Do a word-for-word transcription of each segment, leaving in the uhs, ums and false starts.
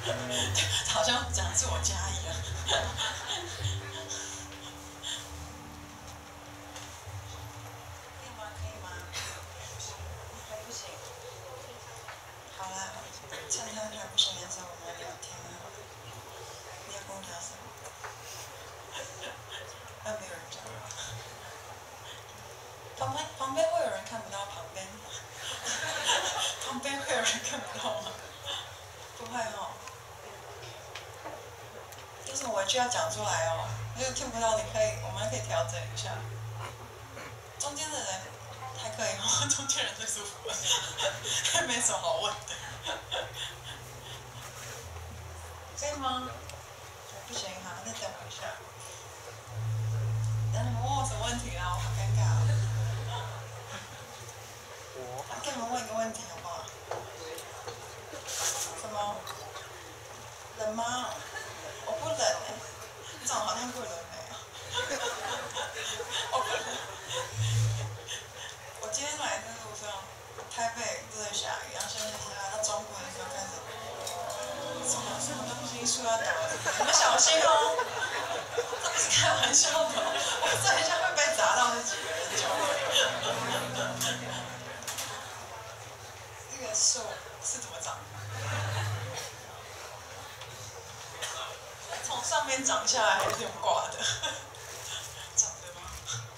好像讲的是我家一样。可以吗？可以吗？还不行。好啦，趁他还不行的时候，我们来聊天好了。你要跟我聊什么？那没有人讲。旁边旁边会有人看不到旁边，旁边会有人看不到吗？不会哦。为什么我就要讲出来哦？如果听不到，你可以，我们还可以调整一下。中间的人还可以哦，中间人最舒服了，没什么好问的。可以吗？不行，好，再等我一下。等你们问我什么问题啊？我好尴尬啊。我给你们问一个问题好不好？什么？冷吗？我不冷哎、欸，你长得好像不冷哎、欸。我不冷。我今天来的路上，台北都在下雨，然后现在下到中部的时候开始，什么什么东西树要倒了，你们小心哦！这不是开玩笑的，我这一下会被砸到那几个人脚。这个树是怎么长的？从上面长下来还是用挂的？长的吗？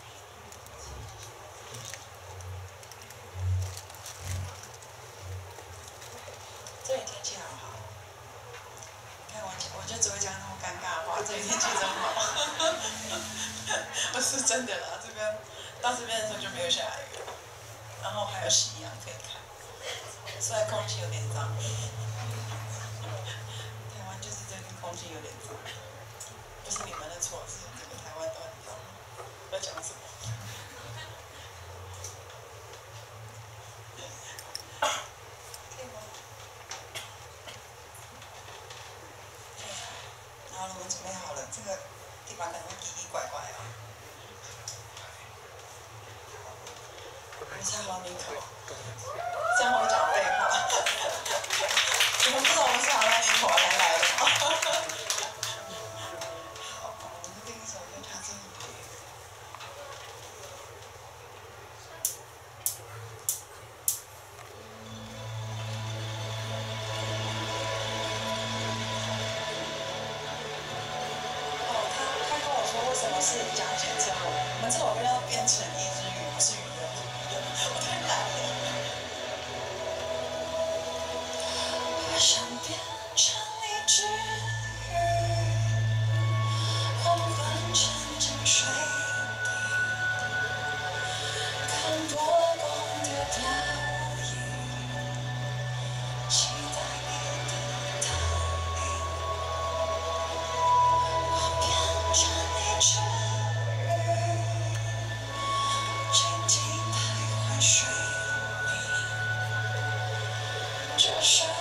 这里天气好好。你看我，我就只会讲那么尴尬的话。这里天气真好。不是真的啦，这边到这边的时候就没有下雨了，然后还有夕阳可以看，虽然空气有点脏。台湾就是最近空气有点脏，不是你们的错，是整个台湾都很脏。我在讲什么？可以吗？然后我们准备好了，这个地方可能会奇奇怪怪哦。你猜好你口，这样我讲废话。你们不知道我们是好像你口才来的吗？好，我们第一首就唱这一句。什么是加减之后，我们这首歌要变成一只鱼，不是鱼的。我太懒了。我想变成一只鱼，黄昏沉进水底，看波光的倒影，期待你的倒影。我变成一只鱼，静静徘徊水里，这是